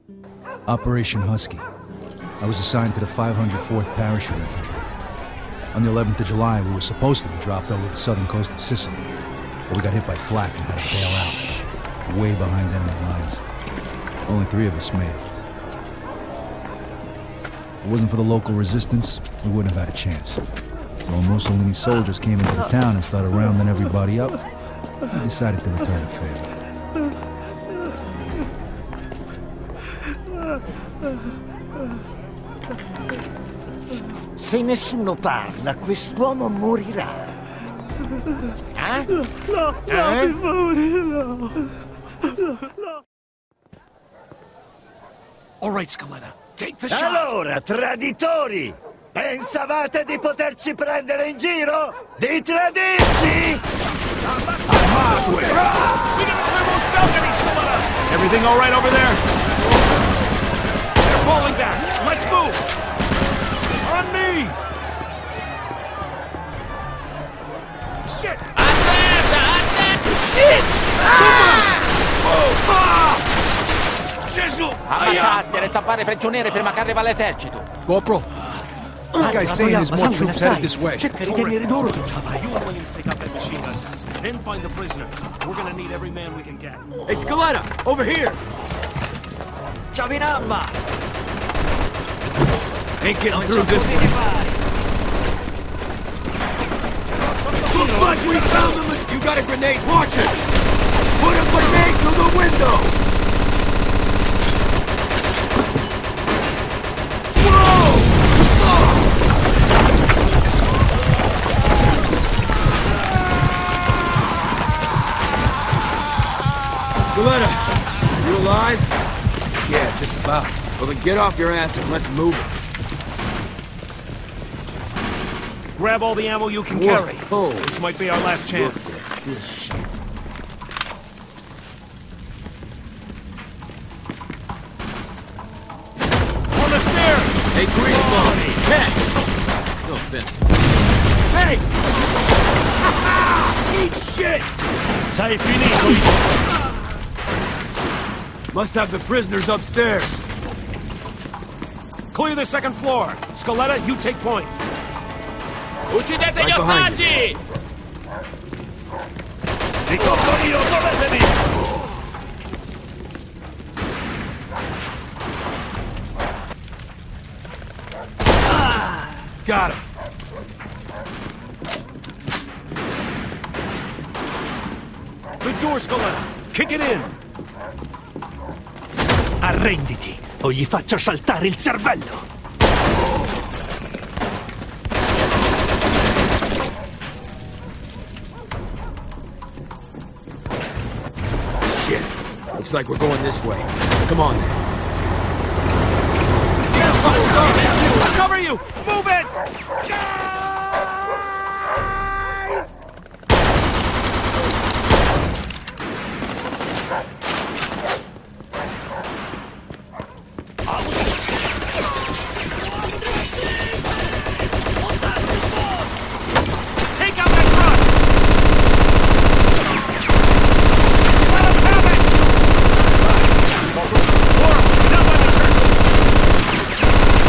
Operation Husky. I was assigned to the 504th Parachute Infantry. On the 11th of July, we were supposed to be dropped over the southern coast of Sicily, but we got hit by flak and had to bail out, way behind enemy lines. Only 3 of us made it. If it wasn't for the local resistance, we wouldn't have had a chance. So when Mussolini soldiers came into the town and started rounding everybody up, we decided to return the favor. Se nessuno parla, quest'uomo morirà. Eh? No, per favore, no. All right, Scaletta, take the shot. Allora, traditori! Pensavate di poterci prendere in giro? Di tradirci? We gotta clear those balconies, Scaletta! Everything all right over there? They're falling back. Let's move! On me! Shit! Aspetta! Shit! Gesù! Ammacciarsi e zappare prigionieri prima che arriva l'esercito. Corporal, this guy's saying there's more troops headed this way. Cerca di tenere duro. You and Williams take out that machine gun test, then find the prisoners. We're gonna need every man we can get. Hey, Scaletta, over here! Ciavinamma! Ain't getting through this one. Looks like we found them! You got a grenade, launch it! Put a grenade through the window! Whoa! Scaletta, you alive? Yeah, just about. Well then get off your ass and let's move it. Grab all the ammo you can Whoa. carry. Oh. This might be our last chance. Look at this shit. On the stairs! Hey, Greaseball! Catch! No offense. Hey! Eat shit! Sei finito! Must have the prisoners upstairs. Clear the second floor. Scaletta, you take point. Uccidete Right gli behind ostaggi! Ti copro io, muovetevi! Got him. The door, Scaletta. Kick it in. Arrenditi, o gli faccio saltare il cervello! Shit. Looks like we're going this way. Come on then. I'll cover you! Move it! Take out that truck! Let him have it! Laura, down by the church!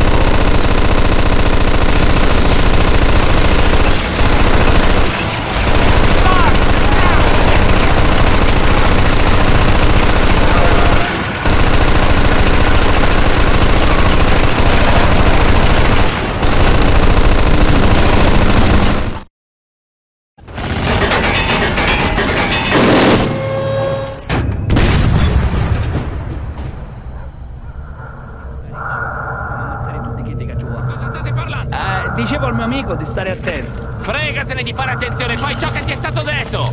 Dicevo al mio amico di stare attento. Fregatene di fare attenzione, fai ciò che ti è stato detto!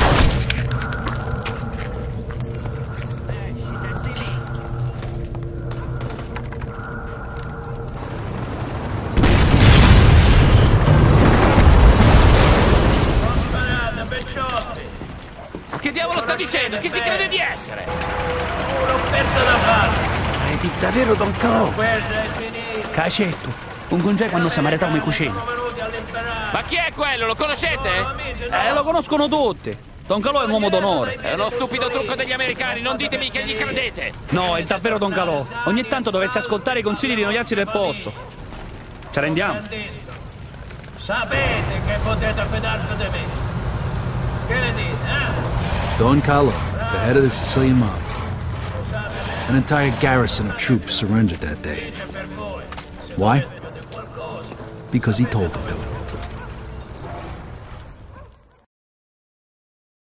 Che diavolo sta dicendo? Chi si crede di essere? Un'offerta da fare. Vedi davvero Don Calò? Cacetto. Un congeco quando si maritava come cucina. Ma chi è quello? Lo conoscete? Lo conoscono tutti. Don Calò è un uomo d'onore. È uno stupido trucco degli americani, non ditemi che gli credete! No, è davvero Don Calò. Ogni tanto dovresti ascoltare i consigli di noiazzi del posto. Ci rendiamo? Sapete che potete fidarvi di me. Che ne dite, eh? Don Carlo, the head of the Sicilian mob. An entire garrison of troops surrendered that day. Why? Because he told them to.